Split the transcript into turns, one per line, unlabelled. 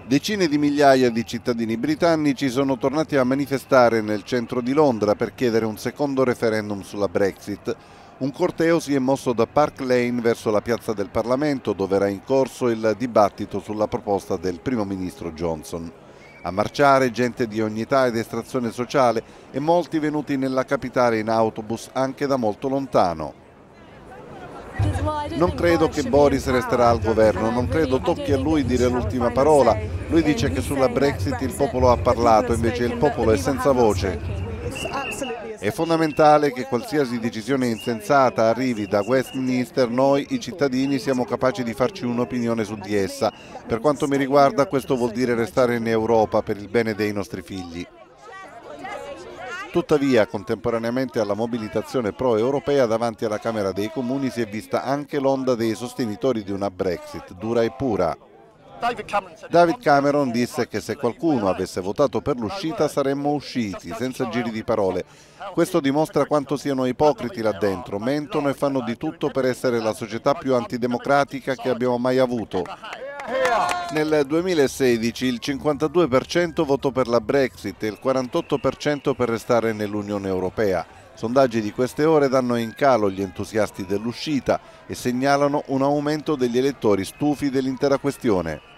Decine di migliaia di cittadini britannici sono tornati a manifestare nel centro di Londra per chiedere un secondo referendum sulla Brexit. Un corteo si è mosso da Park Lane verso la piazza del Parlamento, dove era in corso il dibattito sulla proposta del primo ministro Johnson. A marciare gente di ogni età ed estrazione sociale e molti venuti nella capitale in autobus anche da molto lontano. Non credo che Boris resterà al governo, non credo tocchi a lui dire l'ultima parola. Lui dice che sulla Brexit il popolo ha parlato, invece il popolo è senza voce. È fondamentale che qualsiasi decisione insensata arrivi da Westminster, noi i cittadini siamo capaci di farci un'opinione su di essa. Per quanto mi riguarda questo vuol dire restare in Europa per il bene dei nostri figli. Tuttavia, contemporaneamente alla mobilitazione pro-europea davanti alla Camera dei Comuni si è vista anche l'onda dei sostenitori di una Brexit dura e pura. David Cameron disse che se qualcuno avesse votato per l'uscita saremmo usciti, senza giri di parole. Questo dimostra quanto siano ipocriti là dentro, mentono e fanno di tutto per essere la società più antidemocratica che abbiamo mai avuto. Nel 2016 il 52% votò per la Brexit e il 48% per restare nell'Unione Europea. Sondaggi di queste ore danno in calo gli entusiasti dell'uscita e segnalano un aumento degli elettori stufi dell'intera questione.